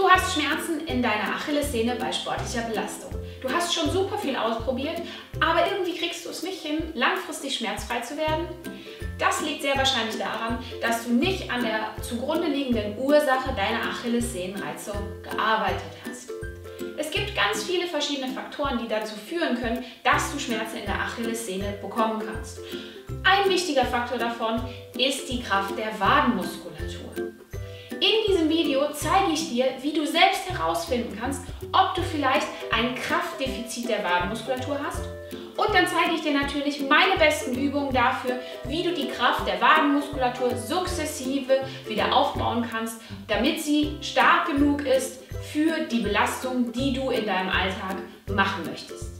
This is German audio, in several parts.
Du hast Schmerzen in deiner Achillessehne bei sportlicher Belastung. Du hast schon super viel ausprobiert, aber irgendwie kriegst du es nicht hin, langfristig schmerzfrei zu werden. Das liegt sehr wahrscheinlich daran, dass du nicht an der zugrunde liegenden Ursache deiner Achillessehnenreizung gearbeitet hast. Es gibt ganz viele verschiedene Faktoren, die dazu führen können, dass du Schmerzen in der Achillessehne bekommen kannst. Ein wichtiger Faktor davon ist die Kraft der Wadenmuskulatur. In diesem Video zeige ich dir, wie du selbst herausfinden kannst, ob du vielleicht ein Kraftdefizit der Wadenmuskulatur hast. Und dann zeige ich dir natürlich meine besten Übungen dafür, wie du die Kraft der Wadenmuskulatur sukzessive wieder aufbauen kannst, damit sie stark genug ist für die Belastung, die du in deinem Alltag machen möchtest.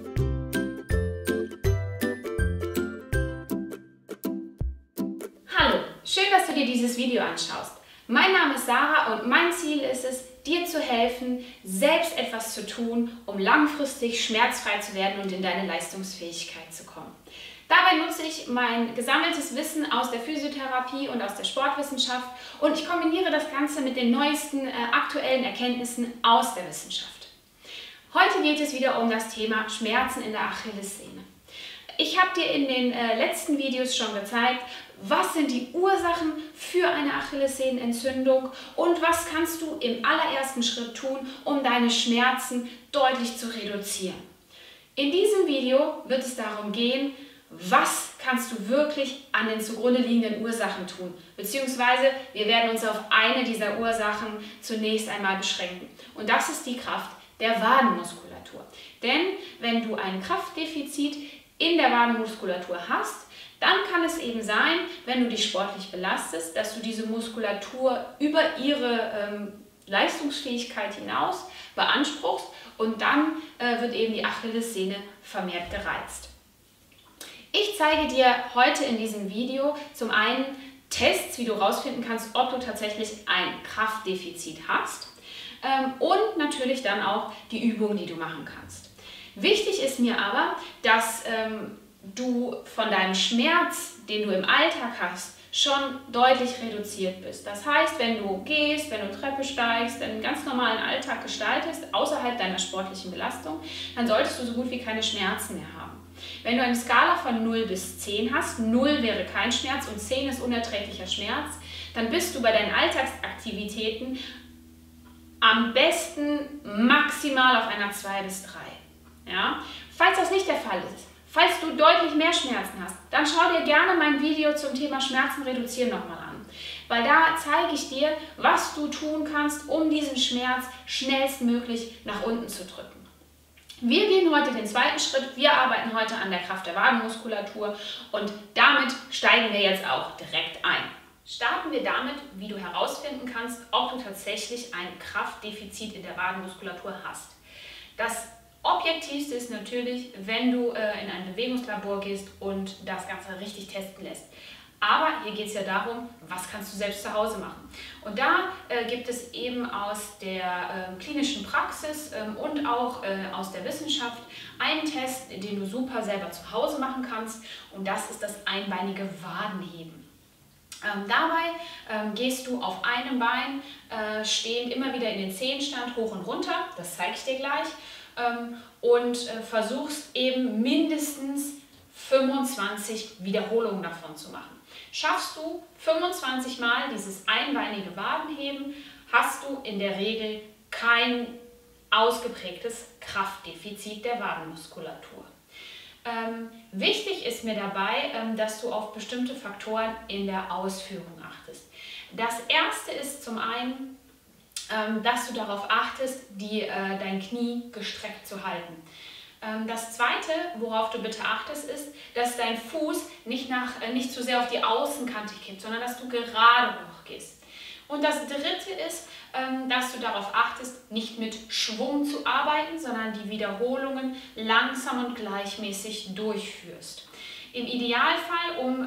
Hallo, schön, dass du dir dieses Video anschaust. Mein Name ist Sarah und mein Ziel ist es, dir zu helfen, selbst etwas zu tun, um langfristig schmerzfrei zu werden und in deine Leistungsfähigkeit zu kommen. Dabei nutze ich mein gesammeltes Wissen aus der Physiotherapie und aus der Sportwissenschaft und ich kombiniere das Ganze mit den neuesten aktuellen Erkenntnissen aus der Wissenschaft. Heute geht es wieder um das Thema Schmerzen in der Achillessehne. Ich habe dir in den letzten Videos schon gezeigt, was sind die Ursachen für eine Achillessehnenentzündung und was kannst du im allerersten Schritt tun, um deine Schmerzen deutlich zu reduzieren. In diesem Video wird es darum gehen, was kannst du wirklich an den zugrunde liegenden Ursachen tun, beziehungsweise wir werden uns auf eine dieser Ursachen zunächst einmal beschränken und das ist die Kraft der Wadenmuskulatur. Denn wenn du ein Kraftdefizit in der Wadenmuskulatur hast, dann kann es eben sein, wenn du dich sportlich belastest, dass du diese Muskulatur über ihre Leistungsfähigkeit hinaus beanspruchst und dann wird eben die Achillessehne vermehrt gereizt. Ich zeige dir heute in diesem Video zum einen Tests, wie du herausfinden kannst, ob du tatsächlich ein Kraftdefizit hast und natürlich dann auch die Übungen, die du machen kannst. Wichtig ist mir aber, dass du von deinem Schmerz, den du im Alltag hast, schon deutlich reduziert bist. Das heißt, wenn du gehst, wenn du Treppe steigst, einen ganz normalen Alltag gestaltest, außerhalb deiner sportlichen Belastung, dann solltest du so gut wie keine Schmerzen mehr haben. Wenn du eine Skala von 0 bis 10 hast, 0 wäre kein Schmerz und 10 ist unerträglicher Schmerz, dann bist du bei deinen Alltagsaktivitäten am besten maximal auf einer 2 bis 3. Ja? Falls das nicht der Fall ist, falls du deutlich mehr Schmerzen hast, dann schau dir gerne mein Video zum Thema Schmerzen reduzieren nochmal an. Weil da zeige ich dir, was du tun kannst, um diesen Schmerz schnellstmöglich nach unten zu drücken. Wir gehen heute den zweiten Schritt. Wir arbeiten heute an der Kraft der Wadenmuskulatur und damit steigen wir jetzt auch direkt ein. Starten wir damit, wie du herausfinden kannst, ob du tatsächlich ein Kraftdefizit in der Wadenmuskulatur hast. Das Objektivste ist natürlich, wenn du in ein Bewegungslabor gehst und das Ganze richtig testen lässt. Aber hier geht es ja darum, was kannst du selbst zu Hause machen. Und da gibt es eben aus der klinischen Praxis und auch aus der Wissenschaft einen Test, den du super selber zu Hause machen kannst. Und das ist das einbeinige Wadenheben. Dabei gehst du auf einem Bein stehend immer wieder in den Zehenstand hoch und runter. Das zeige ich dir gleich. Und versuchst eben mindestens 25 Wiederholungen davon zu machen. Schaffst du 25 Mal dieses einbeinige Wadenheben, hast du in der Regel kein ausgeprägtes Kraftdefizit der Wadenmuskulatur. Wichtig ist mir dabei, dass du auf bestimmte Faktoren in der Ausführung achtest. Das erste ist zum einen, dass du darauf achtest, dein Knie gestreckt zu halten. Das zweite, worauf du bitte achtest, ist, dass dein Fuß nicht zu sehr auf die Außenkante kippt, sondern dass du gerade hochgehst. Und das dritte ist, dass du darauf achtest, nicht mit Schwung zu arbeiten, sondern die Wiederholungen langsam und gleichmäßig durchführst. Im Idealfall, um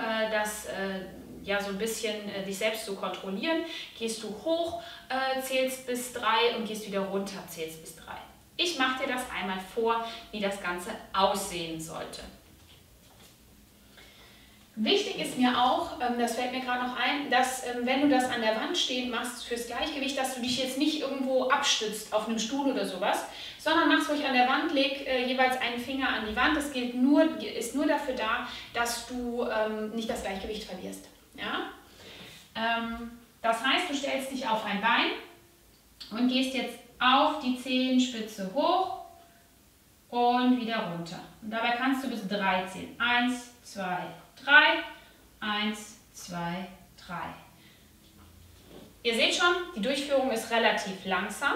so ein bisschen dich selbst zu kontrollieren, gehst du hoch, zählst bis 3 und gehst wieder runter, zählst bis 3. Ich mache dir das einmal vor, wie das Ganze aussehen sollte. Wichtig ist mir auch, das fällt mir gerade noch ein, dass wenn du das an der Wand stehend machst fürs Gleichgewicht, dass du dich jetzt nicht irgendwo abstützt auf einem Stuhl oder sowas, sondern machst ruhig an der Wand, leg jeweils einen Finger an die Wand. Das ist nur dafür da, dass du nicht das Gleichgewicht verlierst. Ja? Das heißt, du stellst dich auf ein Bein und gehst jetzt auf die Zehenspitze hoch und wieder runter. Und dabei kannst du bis 3 zählen. 1, 2, 3, 1, 2, 3. Ihr seht schon, die Durchführung ist relativ langsam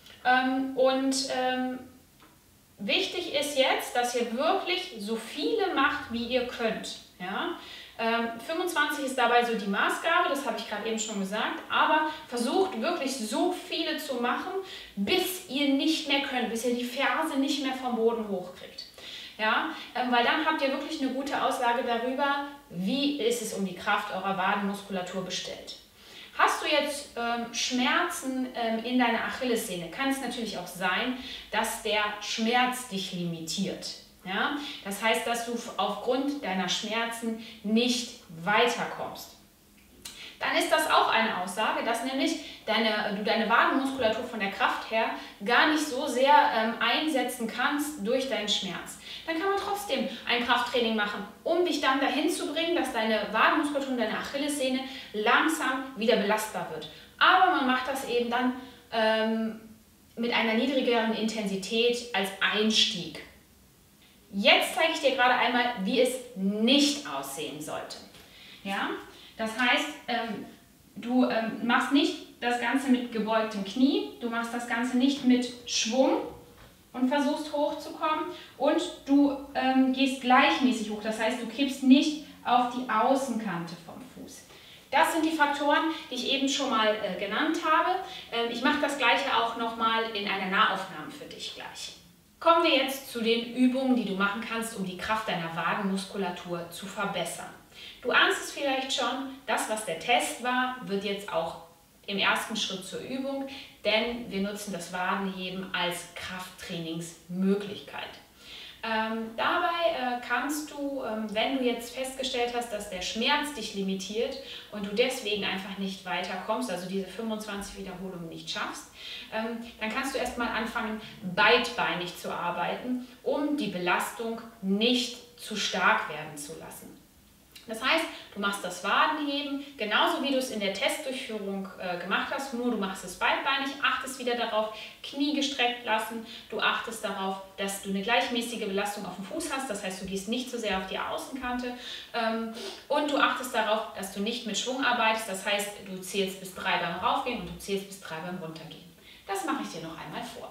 wichtig ist jetzt, dass ihr wirklich so viele macht, wie ihr könnt. Ja? 25 ist dabei so die Maßgabe, das habe ich gerade eben schon gesagt, aber versucht wirklich so viele zu machen, bis ihr nicht mehr könnt, bis ihr die Ferse nicht mehr vom Boden hochkriegt. Ja, weil dann habt ihr wirklich eine gute Aussage darüber, wie ist es um die Kraft eurer Wadenmuskulatur bestellt. Hast du jetzt Schmerzen in deiner Achillessehne, kann es natürlich auch sein, dass der Schmerz dich limitiert. Ja? Das heißt, dass du aufgrund deiner Schmerzen nicht weiterkommst. Dann ist das auch eine Aussage, dass nämlich du deine Wadenmuskulatur von der Kraft her gar nicht so sehr einsetzen kannst durch deinen Schmerz. Dann kann man trotzdem ein Krafttraining machen, um dich dann dahin zu bringen, dass deine Wadenmuskulatur und deine Achillessehne langsam wieder belastbar wird. Aber man macht das eben dann mit einer niedrigeren Intensität als Einstieg. Jetzt zeige ich dir gerade einmal, wie es nicht aussehen sollte. Ja? Das heißt, du machst nicht das Ganze mit gebeugtem Knie, du machst das Ganze nicht mit Schwung und versuchst hochzukommen und du gehst gleichmäßig hoch, das heißt, du kippst nicht auf die Außenkante vom Fuß. Das sind die Faktoren, die ich eben schon mal genannt habe. Ich mache das Gleiche auch nochmal in einer Nahaufnahme für dich gleich. Kommen wir jetzt zu den Übungen, die du machen kannst, um die Kraft deiner Wadenmuskulatur zu verbessern. Du ahnst es vielleicht schon, das, was der Test war, wird jetzt auch im ersten Schritt zur Übung, denn wir nutzen das Wadenheben als Krafttrainingsmöglichkeit. Dabei kannst du, wenn du jetzt festgestellt hast, dass der Schmerz dich limitiert und du deswegen einfach nicht weiterkommst, also diese 25 Wiederholungen nicht schaffst, dann kannst du erstmal anfangen, beidbeinig zu arbeiten, um die Belastung nicht zu stark werden zu lassen. Das heißt, du machst das Wadenheben, genauso wie du es in der Testdurchführung gemacht hast, nur du machst es beidbeinig, achtest wieder darauf, Knie gestreckt lassen, du achtest darauf, dass du eine gleichmäßige Belastung auf dem Fuß hast, das heißt, du gehst nicht so sehr auf die Außenkante und du achtest darauf, dass du nicht mit Schwung arbeitest, das heißt, du zählst bis 3 beim Raufgehen und du zählst bis 3 beim Runtergehen. Das mache ich dir noch einmal vor.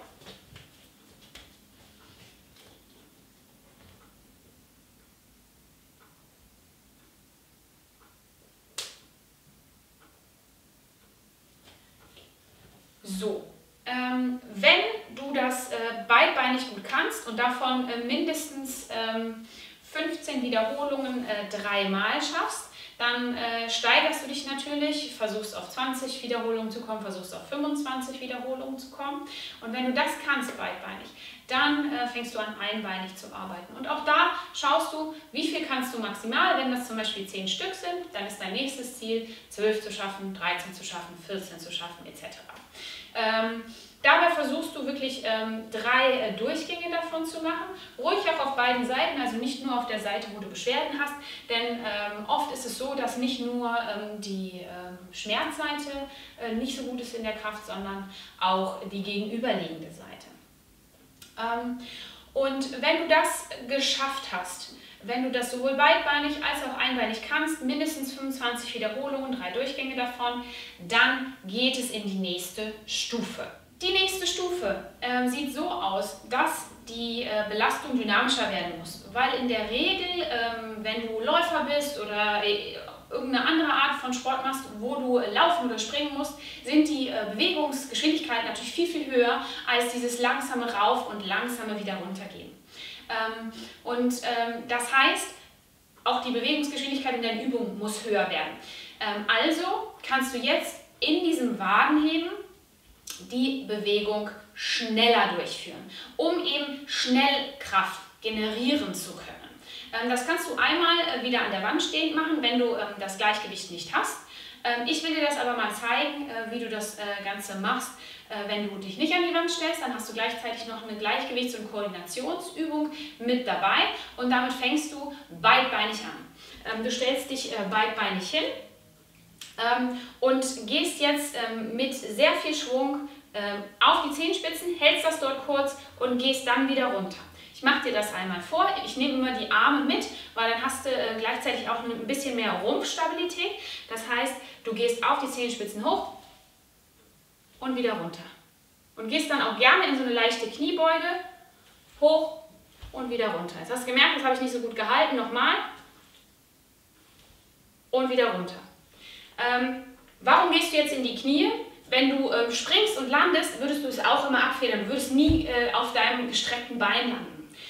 So, wenn du das beidbeinig gut kannst und davon mindestens 15 Wiederholungen 3-mal schaffst, dann steigerst du dich natürlich, versuchst auf 20 Wiederholungen zu kommen, versuchst auf 25 Wiederholungen zu kommen. Und wenn du das kannst beidbeinig, dann fängst du an, einbeinig zu arbeiten. Und auch da schaust du, wie viel kannst du maximal. Wenn das zum Beispiel 10 Stück sind, dann ist dein nächstes Ziel, 12 zu schaffen, 13 zu schaffen, 14 zu schaffen, etc. Dabei versuchst du wirklich 3 Durchgänge davon zu machen, ruhig auch auf beiden Seiten, also nicht nur auf der Seite, wo du Beschwerden hast, denn oft ist es so, dass nicht nur die Schmerzseite nicht so gut ist in der Kraft, sondern auch die gegenüberliegende Seite. Und wenn du das geschafft hast, wenn du das sowohl beidbeinig als auch einbeinig kannst, mindestens 25 Wiederholungen, 3 Durchgänge davon, dann geht es in die nächste Stufe. Die nächste Stufe sieht so aus, dass die Belastung dynamischer werden muss, weil in der Regel, wenn du Läufer bist oder irgendeine andere Art von Sport machst, wo du laufen oder springen musst, sind die Bewegungsgeschwindigkeiten natürlich viel, viel höher als dieses langsame Rauf und langsame wieder runtergehen. Das heißt, auch die Bewegungsgeschwindigkeit in deinen Übungen muss höher werden. Also kannst du jetzt in diesem Wadenheben die Bewegung schneller durchführen, um eben schnell Kraft generieren zu können. Das kannst du einmal wieder an der Wand stehend machen, wenn du das Gleichgewicht nicht hast. Ich will dir das aber mal zeigen, wie du das Ganze machst, wenn du dich nicht an die Wand stellst. Dann hast du gleichzeitig noch eine Gleichgewichts- und Koordinationsübung mit dabei und damit fängst du beidbeinig an. Du stellst dich beidbeinig hin und gehst jetzt mit sehr viel Schwung auf die Zehenspitzen, hältst das dort kurz und gehst dann wieder runter. Ich mache dir das einmal vor. Ich nehme immer die Arme mit, weil dann hast du gleichzeitig auch ein bisschen mehr Rumpfstabilität. Das heißt, du gehst auf die Zehenspitzen hoch und wieder runter. Und gehst dann auch gerne in so eine leichte Kniebeuge, hoch und wieder runter. Jetzt hast du gemerkt, das habe ich nicht so gut gehalten. Nochmal. Und wieder runter. Warum gehst du jetzt in die Knie? Wenn du springst und landest, würdest du es auch immer abfedern. Du würdest nie auf deinem gestreckten Bein landen.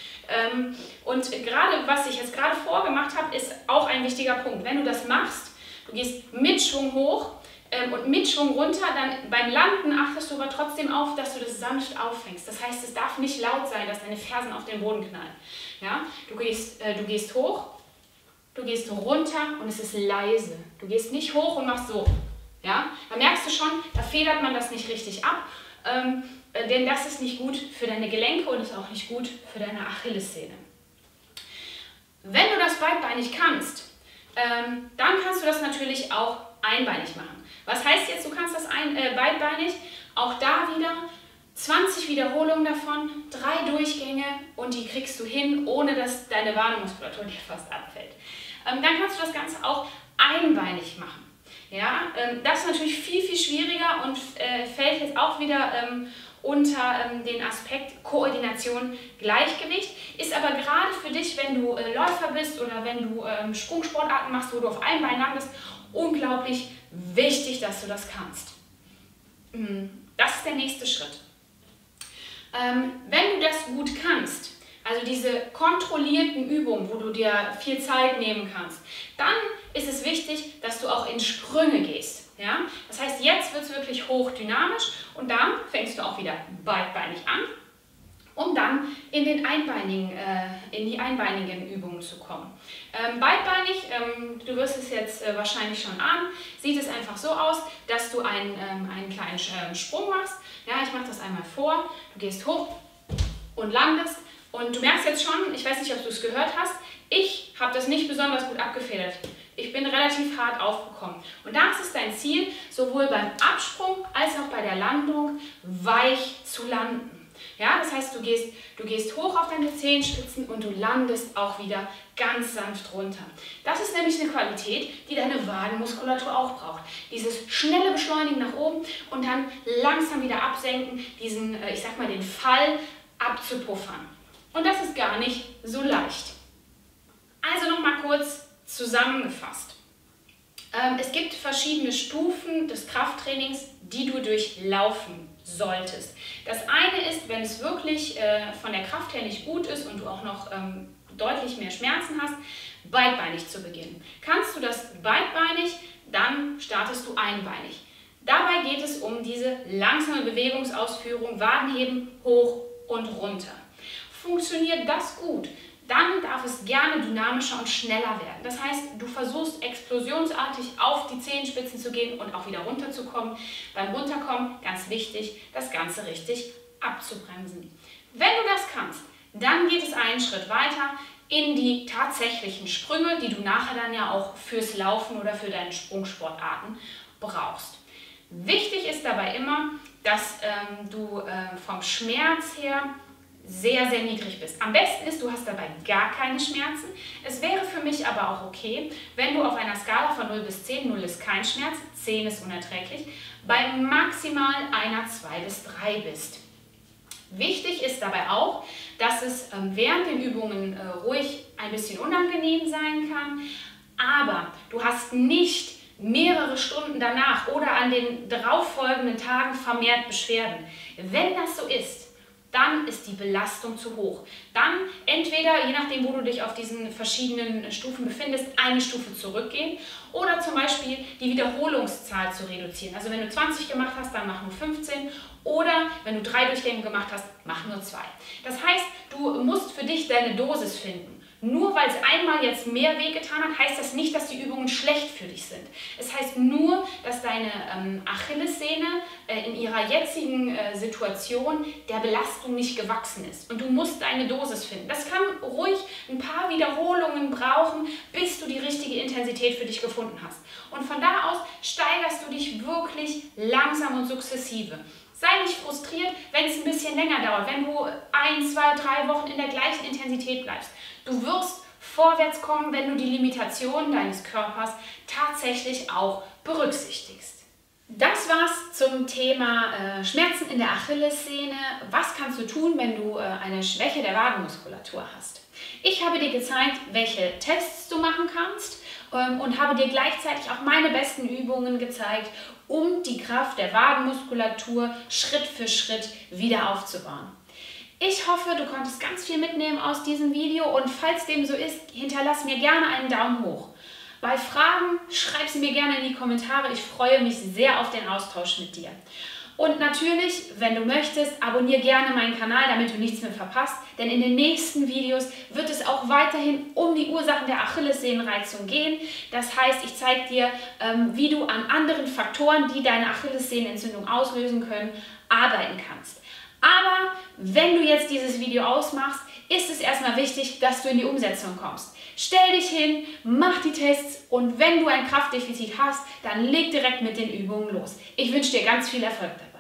Und gerade, was ich jetzt gerade vorgemacht habe, ist auch ein wichtiger Punkt. Wenn du das machst, du gehst mit Schwung hoch und mit Schwung runter, dann beim Landen achtest du aber trotzdem auf, dass du das sanft auffängst. Das heißt, es darf nicht laut sein, dass deine Fersen auf den Boden knallen. Ja? Du gehst hoch, du gehst runter und es ist leise. Du gehst nicht hoch und machst so. Ja? Da merkst du schon, da federt man das nicht richtig ab. Denn das ist nicht gut für deine Gelenke und ist auch nicht gut für deine Achillessehne. Wenn du das beidbeinig kannst, dann kannst du das natürlich auch einbeinig machen. Was heißt jetzt, du kannst das beidbeinig? Auch da wieder 20 Wiederholungen davon, 3 Durchgänge und die kriegst du hin, ohne dass deine Wadenmuskulatur dir fast abfällt. Dann kannst du das Ganze auch einbeinig machen. Ja, das ist natürlich viel, viel schwieriger und fällt jetzt auch wieder unter den Aspekt Koordination, Gleichgewicht. Ist aber gerade für dich, wenn du Läufer bist oder wenn du Sprungsportarten machst, wo du auf einem Bein landest, unglaublich wichtig, dass du das kannst. Das ist der nächste Schritt. Wenn du das gut kannst, also diese kontrollierten Übungen, wo du dir viel Zeit nehmen kannst, dann ist es wichtig, dass du auch in Sprünge gehst. Ja? Das heißt, jetzt wird es wirklich hochdynamisch und dann fängst du auch wieder beidbeinig an, um dann in die einbeinigen Übungen zu kommen. Beidbeinig, du wirst es jetzt wahrscheinlich schon ahnen, sieht es einfach so aus, dass du einen kleinen Sprung machst. Ja, ich mache das einmal vor, du gehst hoch und landest. Und du merkst jetzt schon, ich weiß nicht, ob du es gehört hast, ich habe das nicht besonders gut abgefedert. Ich bin relativ hart aufgekommen. Und da ist es dein Ziel, sowohl beim Absprung als auch bei der Landung weich zu landen. Ja, das heißt, du gehst hoch auf deine Zehenspitzen und du landest auch wieder ganz sanft runter. Das ist nämlich eine Qualität, die deine Wadenmuskulatur auch braucht. Dieses schnelle Beschleunigen nach oben und dann langsam wieder absenken, diesen, ich sag mal, den Fall abzupuffern. Und das ist gar nicht so leicht. Also nochmal kurz zusammengefasst. Es gibt verschiedene Stufen des Krafttrainings, die du durchlaufen solltest. Das eine ist, wenn es wirklich von der Kraft her nicht gut ist und du auch noch deutlich mehr Schmerzen hast, beidbeinig zu beginnen. Kannst du das beidbeinig, dann startest du einbeinig. Dabei geht es um diese langsame Bewegungsausführung, Wadenheben hoch und runter. Funktioniert das gut, dann darf es gerne dynamischer und schneller werden. Das heißt, du versuchst explosionsartig auf die Zehenspitzen zu gehen und auch wieder runterzukommen. Beim Runterkommen, ganz wichtig, das Ganze richtig abzubremsen. Wenn du das kannst, dann geht es einen Schritt weiter in die tatsächlichen Sprünge, die du nachher dann ja auch fürs Laufen oder für deine Sprungsportarten brauchst. Wichtig ist dabei immer, dass du vom Schmerz her sehr, sehr niedrig bist. Am besten ist, du hast dabei gar keine Schmerzen. Es wäre für mich aber auch okay, wenn du auf einer Skala von 0 bis 10, 0 ist kein Schmerz, 10 ist unerträglich, bei maximal einer 2 bis 3 bist. Wichtig ist dabei auch, dass es während den Übungen ruhig ein bisschen unangenehm sein kann, aber du hast nicht mehrere Stunden danach oder an den darauffolgenden Tagen vermehrt Beschwerden. Wenn das so ist, dann ist die Belastung zu hoch. Dann entweder, je nachdem, wo du dich auf diesen verschiedenen Stufen befindest, eine Stufe zurückgehen oder zum Beispiel die Wiederholungszahl zu reduzieren. Also wenn du 20 gemacht hast, dann mach nur 15 oder wenn du 3 Durchgänge gemacht hast, mach nur 2. Das heißt, du musst für dich deine Dosis finden. Nur weil es einmal jetzt mehr wehgetan hat, heißt das nicht, dass die Übungen schlecht für dich sind. Es heißt nur, dass deine Achillessehne in ihrer jetzigen Situation der Belastung nicht gewachsen ist. Und du musst deine Dosis finden. Das kann ruhig ein paar Wiederholungen brauchen, bis du die richtige Intensität für dich gefunden hast. Und von da aus steigerst du dich wirklich langsam und sukzessive. Sei nicht frustriert, wenn es ein bisschen länger dauert, wenn du 1, 2, 3 Wochen in der gleichen Intensität bleibst. Du wirst vorwärts kommen, wenn du die Limitationen deines Körpers tatsächlich auch berücksichtigst. Das war's zum Thema Schmerzen in der Achillessehne. Was kannst du tun, wenn du eine Schwäche der Wadenmuskulatur hast? Ich habe dir gezeigt, welche Tests du machen kannst und habe dir gleichzeitig auch meine besten Übungen gezeigt, um die Kraft der Wadenmuskulatur Schritt für Schritt wieder aufzubauen. Ich hoffe, du konntest ganz viel mitnehmen aus diesem Video und falls dem so ist, hinterlass mir gerne einen Daumen hoch. Bei Fragen schreib sie mir gerne in die Kommentare. Ich freue mich sehr auf den Austausch mit dir. Und natürlich, wenn du möchtest, abonniere gerne meinen Kanal, damit du nichts mehr verpasst. Denn in den nächsten Videos wird es auch weiterhin um die Ursachen der Achillessehnenreizung gehen. Das heißt, ich zeige dir, wie du an anderen Faktoren, die deine Achillessehnenentzündung auslösen können, arbeiten kannst. Aber wenn du jetzt dieses Video ausmachst, ist es erstmal wichtig, dass du in die Umsetzung kommst. Stell dich hin, mach die Tests und wenn du ein Kraftdefizit hast, dann leg direkt mit den Übungen los. Ich wünsche dir ganz viel Erfolg dabei.